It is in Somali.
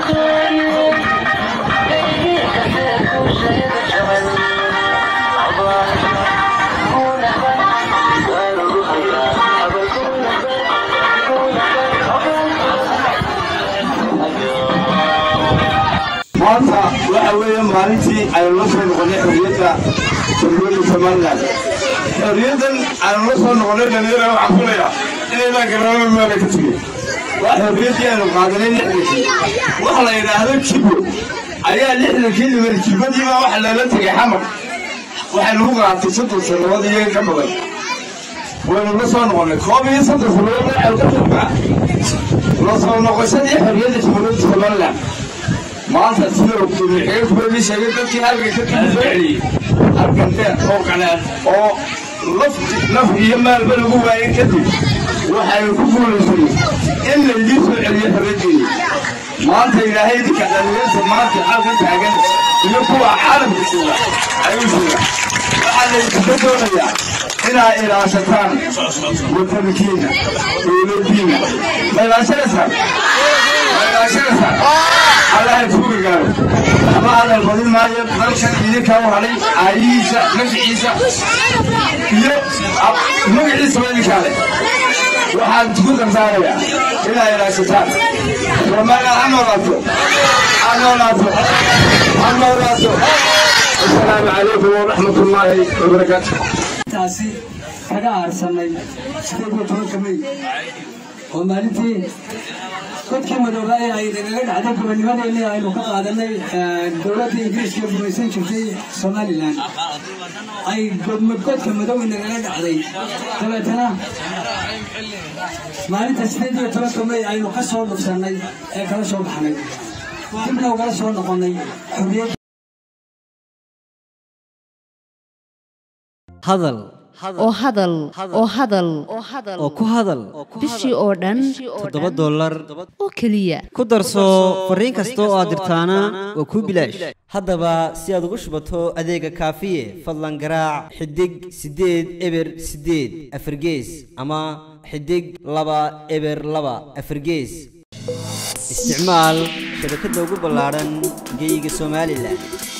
maanta waxa weeye maalintii ay la soo noqonay xorriyadda jamhuuriyadda Soomaaliland xorriyaddan aan la soo noqonay dhalinyarada waxaan filayaa inayna garanayn meel ka tegay waa xorriyaddii aynu qaadanay lixdankii waxa la yidhaahdo jibo ayaa lixdankii libar jibadii baa waxa lala tegay xamar waxay lagu qaatay 30 sannadood iyo ka badan waynu la soo noqonay 30 sannadood waxay ka tagaa la soo noqoshadii xorriyadda jamhuuriyadda Soomaaliland maanta sidoo kale xeer kubadii sheegay dadkii halka ka tiriyay halkante oo kale oo laf iyo maalba lagu waayay kadib waxay ku guulaysay in la diiso celiyo xorriyadii maanta ilaahay ka dhalinyarada maanta halka taagan iyo kuwa caalamka jooga ayuu sheegay waxa la isku doonayaa inay ilaashataan waddankiina dowladdiina ilaashadaan الله يفوق قالوا ما هذا الفضيل ما يبغى يديك هو علي عيسى مش عيسى مش عيسى وين كاره واحد تقول كم سنة إلى ستات وما أنا راسه السلام عليكم ورحمة الله وبركاته تاسي هذا أرسلني سكوت كمي ومالتي كنت كم دولة أي عدد من المدة اللي أي لقاء هذا الدولة الإنجليزية بمسين شفتي سومالي لان أي كنت كم دولة إن عدد ثلاثنا ما أنت سنيد ثلاث كم أي لقاء صور بسناي كلا صور بحناي كم لو كلا صور نقولني حرية هذا oo hadal oo ku hadal bishii oo dhan $7 oo kaliya ku darso fariin kasta oo aad dirtaana waa ku bilaash haddaba si aad ugu shubato adeega kaafiye fadlan garaac xidig 8 eber 8 afargees ama xidig 2 eber 2 afargees isticmaal shabakadda ugu ballaaran geyga Soomaaliland